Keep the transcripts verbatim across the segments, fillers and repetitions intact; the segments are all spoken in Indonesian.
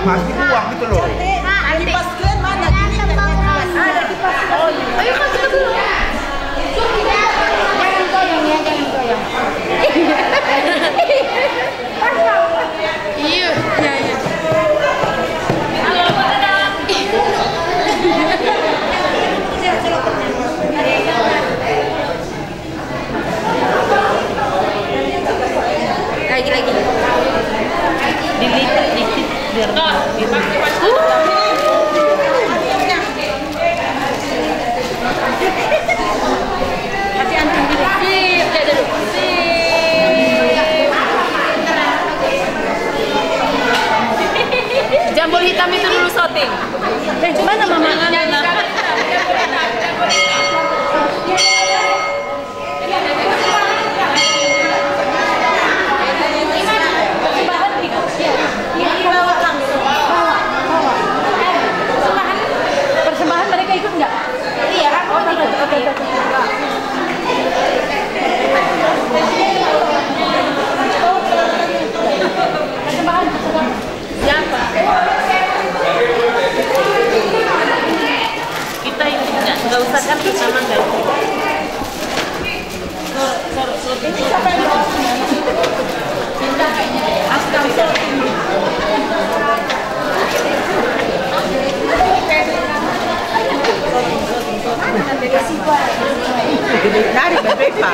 pasti buang gitu loh. Kipas kalian mana? Ada kipas. Oh iya. Ayo masuk dulu. Jangan goyang ya, jangan goyang. Iya, iya, iya. Halo, dadah. Lagi lagi. Dilipat dikit biar dipakai pas. Hati antum dulu. Sip, dia dulu. Sip. Jambul hitam itu dulu syuting. Eh, mana mama? Persembahan mereka ikut nggak? Iya, oh ikut. Oke, oke. Persembahan, persembahan. Siapa? Kita ini nggak usah kan bersama nggak? Ini siapa yang bawa? Astaga. Dari beberapa.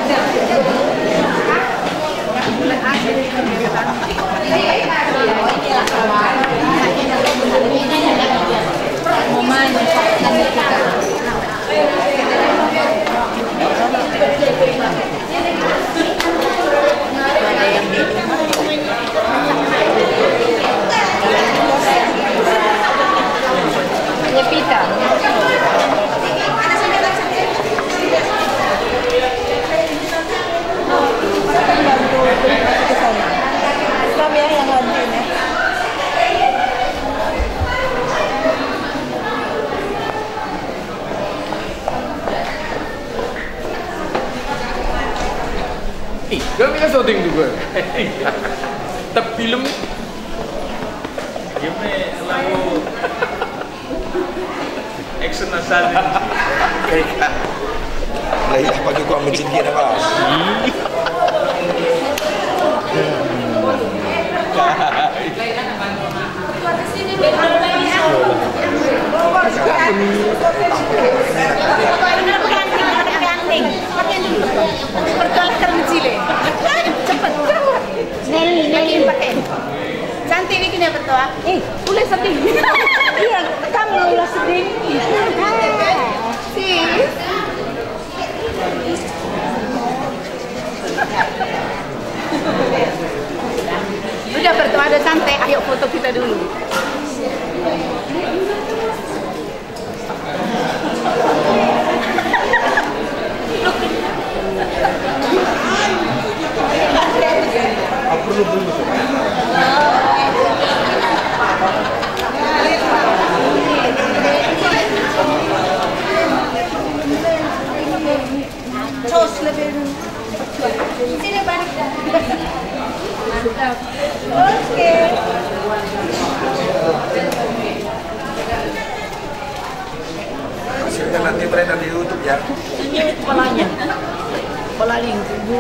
Nyepita. Kami yang lanjutin ya. Ih, kami kan syuting juga. Tapi film Gimana lagu action asal Lagi apa juga macam dia dah bas. Cantik ni kena bertua. Eh, boleh sedih. Iya, kamu ulah sedih. Sis. Sudah bertua ada cantik, ayo foto kita dulu. perlu dulu. Terus lebih sini balik. Mantap. Oke. Hasilnya nanti beredar di YouTube ya. Ini kepalanya. Kepalanya yang tumbuh.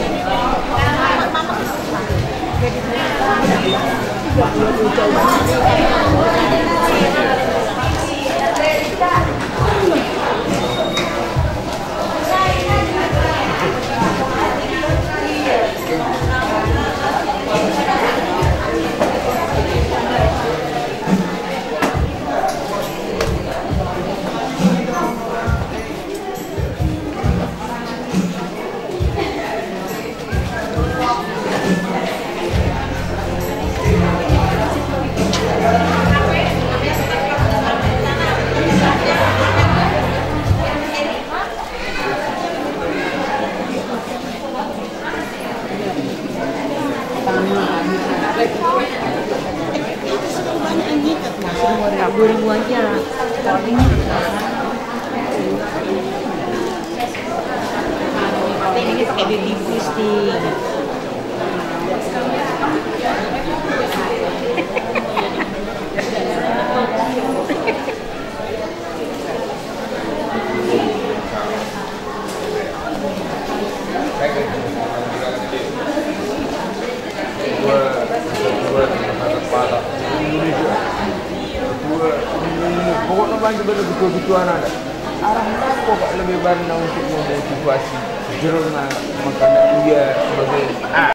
Jadi dua ribu aja. Ini pakai baby boosting. Pokoknya banyak betul betul-betulan ada. Arah kok lebih banyak untuk memotivasi jerona makanan dia sebagai